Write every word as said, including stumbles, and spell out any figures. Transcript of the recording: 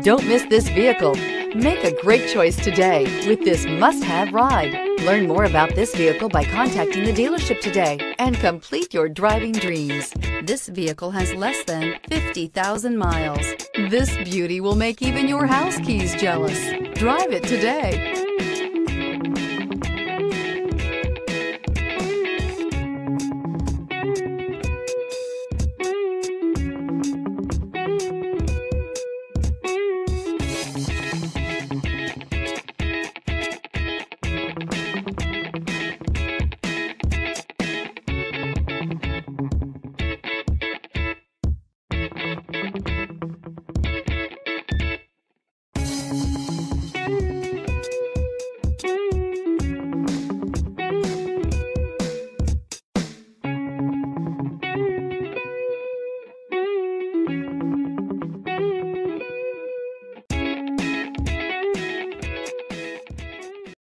Don't miss this vehicle. Make a great choice today with this must-have ride. Learn more about this vehicle by contacting the dealership today and complete your driving dreams. This vehicle has less than fifty thousand miles. This beauty will make even your house keys jealous. Drive it today.